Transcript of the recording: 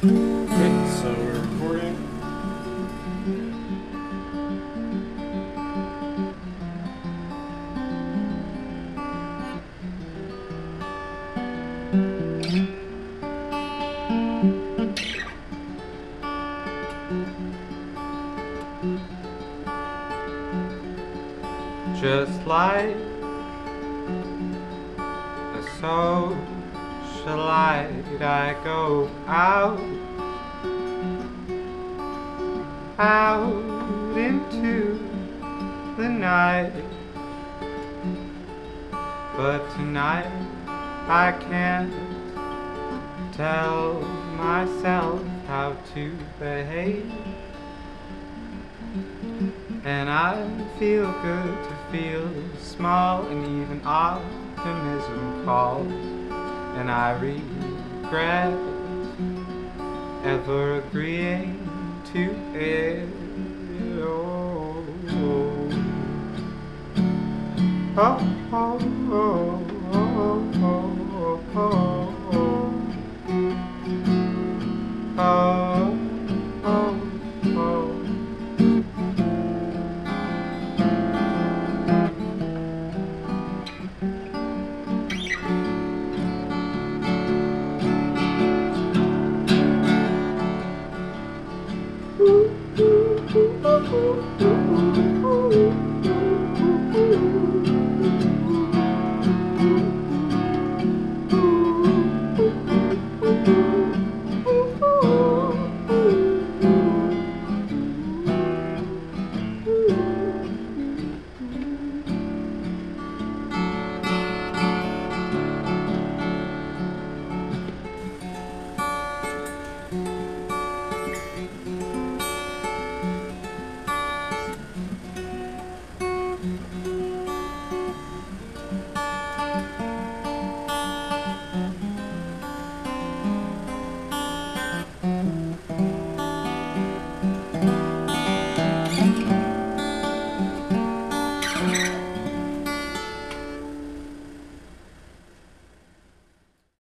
Okay, so we're recording. Just like a socialite, I go out into the night. But tonight I can't tell myself how to behave. And I feel good to feel small, and even optimism calls. And I regret ever agreeing to it. Oh, oh, oh, oh, oh, oh, oh, oh, oh, oh.